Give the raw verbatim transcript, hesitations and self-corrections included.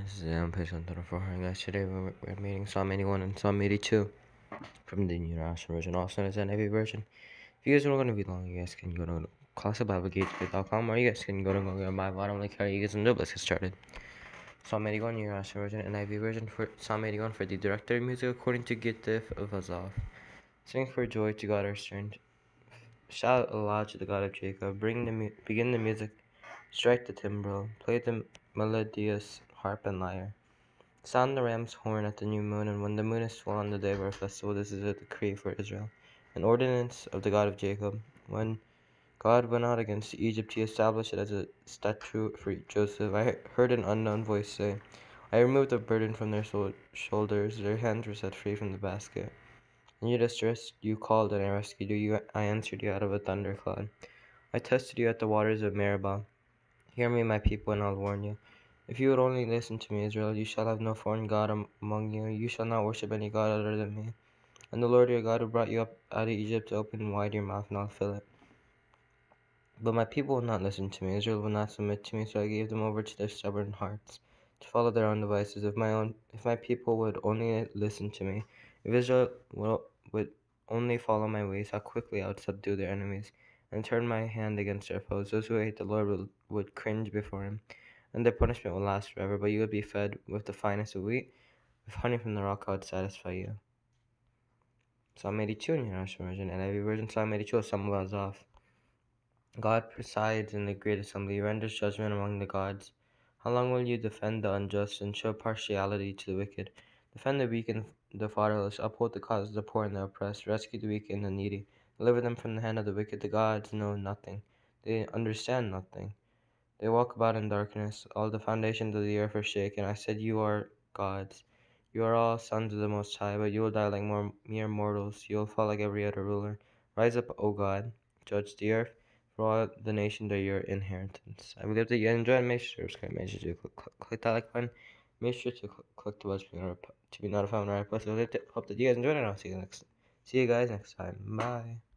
This is um, page one thirty-four. And guys, today we're, we're reading Psalm eighty-one and Psalm eighty-two from the New International Version, also known as the N I V version. If you guys are going to be long, you guys can go to classic bible gateway dot com, or you guys can go to Google My Bottom Link here. You guys can do. Let's get started. Psalm eighty-one, New International Version, N I V version. For Psalm eighty-one for the director of music according to Gittith of Asaph. Sing for joy to God our strength. Shout aloud to the God of Jacob. Bring the mu- begin the music. Strike the timbrel. Play the melodious harp and lyre. Sound the ram's horn at the new moon, and when the moon is full on the day of our festival. This is a decree for Israel, an ordinance of the God of Jacob. When God went out against Egypt, he established it as a statute for Joseph. I heard an unknown voice say, I removed the burden from their shoulders. Their hands were set free from the basket. In your distress you called, and I rescued you. I answered you out of a thundercloud. I tested you at the waters of Meribah. Hear me, my people, and I'll warn you. If you would only listen to me, Israel, you shall have no foreign god among you. You shall not worship any god other than me. And the Lord your God who brought you up out of Egypt, open wide your mouth, and I'll fill it. But my people will not listen to me. Israel will not submit to me, so I gave them over to their stubborn hearts, to follow their own devices. If my own, if my people would only listen to me, if Israel will, would only follow my ways, how quickly I would subdue their enemies, and turn my hand against their foes. Those who hate the Lord would, would cringe before him, and their punishment will last forever. But you would be fed with the finest of wheat, with honey from the rock I would satisfy you. Psalm eighty-two in your International Version, and every version. Psalm eighty-two of Psalm of Asaph. God presides in the great assembly, he renders judgment among the gods. How long will you defend the unjust and show partiality to the wicked? Defend the weak and the fatherless, uphold the cause of the poor and the oppressed, rescue the weak and the needy, deliver them from the hand of the wicked. The gods know nothing, they understand nothing. They walk about in darkness, all the foundations of the earth are shaken. I said, you are gods. You are all sons of the Most High, but you will die like more mere mortals. You will fall like every other ruler. Rise up, O God, judge the earth, for all the nations are your inheritance. I believe that you enjoyed. Make sure to subscribe. Make sure to click, click, click that like button. Make sure to click, click the bell to be notified when I post. I hope that you guys enjoyed, and I'll see you next. See you guys next time. Bye.